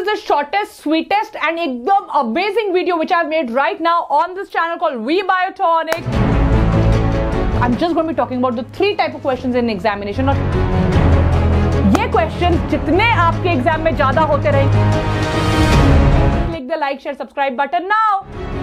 is the shortest, sweetest and ekdam amazing video which I've made right now on this channel called Biotonic. I'm just going to be talking about the 3 type of questions in examination. और ये question जितने आपके exam में ज्यादा होते रहेंगे, click the like, share, subscribe button now.